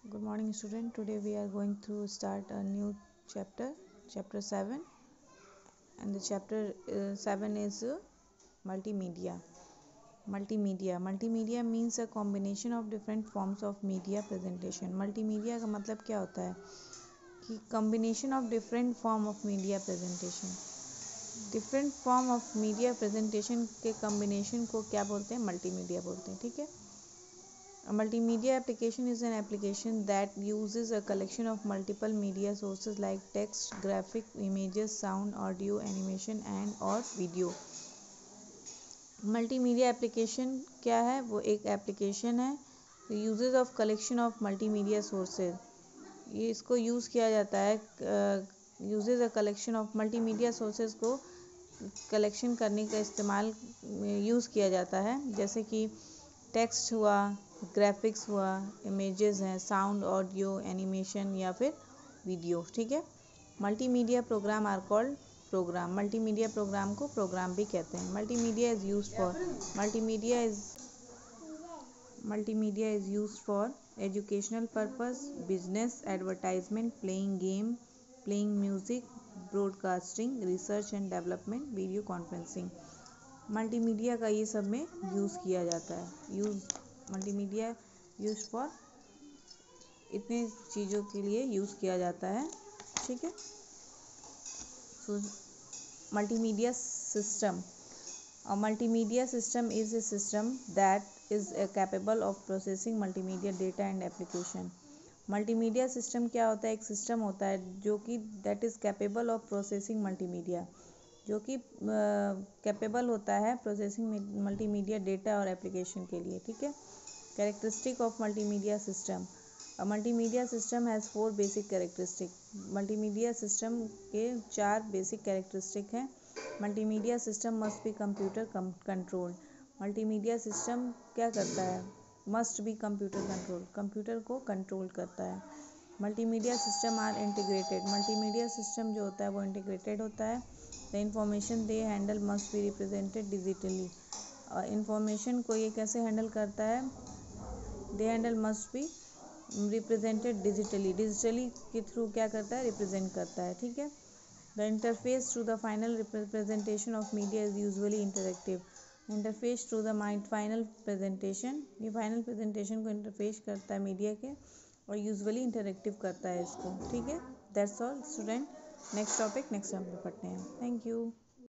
Good morning student. Today we are going to start a new chapter 7, and the chapter 7 is multimedia. Multimedia means a combination of different forms of media presentation. Multimedia का मतलब क्या होता है कि combination of different form of media presentation. Different form of media presentation के combination को क्या बोलते हैं? multimedia बोलते हैं. ठीक है. A multimedia application is an application that uses a collection of multiple media sources like text, graphic, images, sound, audio, animation and or video. Multimedia application क्या है? वो एक एप्लीकेशन है uses of collection of multimedia sources. ये इसको use किया जाता है uses a collection of multimedia sources को कलेक्शन करने का इस्तेमाल यूज़ किया जाता है. जैसे कि टेक्स्ट हुआ, ग्राफिक्स हुआ, इमेजेस हैं, साउंड, ऑडियो, एनिमेशन या फिर वीडियो. ठीक है. Multimedia program are called program. Multimedia program को प्रोग्राम भी कहते हैं. Multimedia is used for educational purpose, business, advertisement, playing game, playing music, broadcasting, research and development, video conferencing. Multimedia का ये सब में यूज़ किया जाता है. मल्टीमीडिया यूज फॉर इतने चीज़ों के लिए यूज़ किया जाता है. ठीक है. So multimedia system. A multimedia system is a system that is capable of processing multimedia data and application. Multimedia system क्या होता है? एक सिस्टम होता है जो कि that is capable of processing multimedia, जो कि कैपेबल होता है प्रोसेसिंग मल्टीमीडिया डेटा और एप्लीकेशन के लिए. ठीक है. Characteristic of multimedia system. Multimedia system has 4 basic characteristic. Multimedia system के 4 बेसिक कैरेक्टरिस्टिक हैं. Multimedia system must be computer controlled. Multimedia system क्या करता है? Must be computer control, computer को कंट्रोल करता है. Multimedia system are integrated. Multimedia system जो होता है वो इंटीग्रेटेड होता है. The information they handle must be represented digitally. Information को ये कैसे हैंडल करता है? They handle must be represented digitally. Digitally के थ्रू क्या करता है? रिप्रेजेंट करता है. ठीक है. The interface to the final representation of media is usually interactive. Interface to the final presentation, ये फाइनल प्रेजेंटेशन को इंटरफेस करता है मीडिया के और यूजुअली इंटरेक्टिव करता है इसको. ठीक है. That's all student. Next topic next time पे पढ़ते हैं. Thank you.